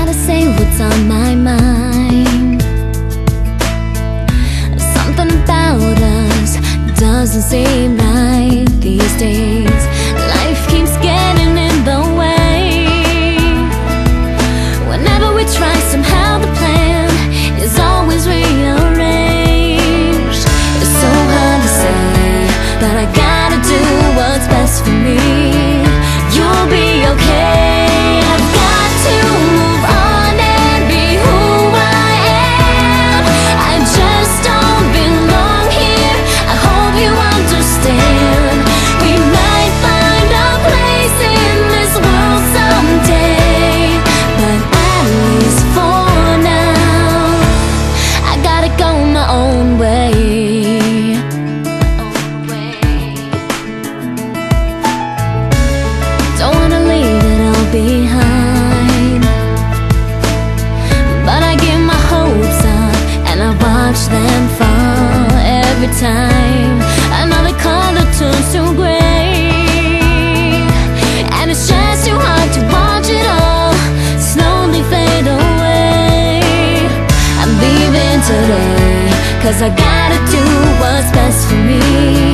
gotta say what's on my mind. Something about us doesn't seem right these days. Life keeps getting in the way. Whenever we try, somehow the plan is always rearranged. It's so hard to say, but I gotta do what's best for me. You'll be okay. I've got to move on and be who I am. I just don't belong here. I hope you understand. We might find a place in this world someday, but at least for now, I gotta go my own way. Don't wanna leave it all behind, but I give my hopes up and I watch them fall every time another color turns to gray. And it's just too hard to watch it all slowly fade away. I'm leaving today, 'cause I gotta do what's best for me.